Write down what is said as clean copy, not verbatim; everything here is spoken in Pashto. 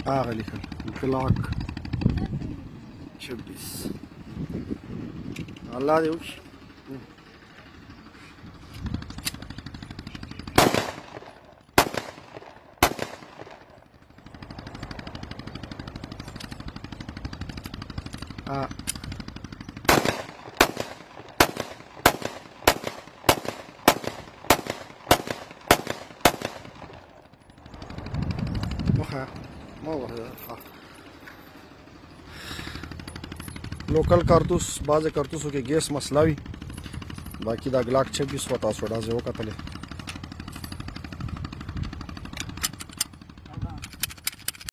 هغه لیکل غلوک 26 الله دې وکړي. लोकल कारतूस بعض کارتوسو کې ګیس مسله وي، باقي دا غلاک 26 و تاسو ډازه وکتلې.